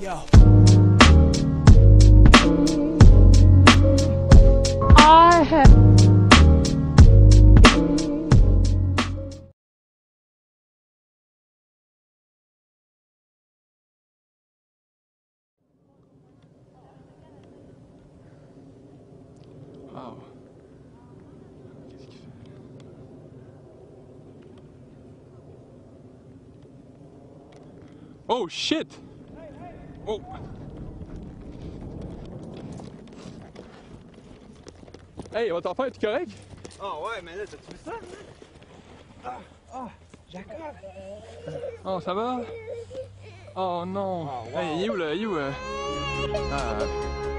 Yo. I have. Wow. Qu'est-ce qu'il fait? Oh shit! Oh! Hey, votre enfant est correct? Oh ouais, mais là, t'as-tu vu ça? Jacob! Oh, ça va? Oh non! Oh, wow. Hey, il est où là? Il est où? Ah.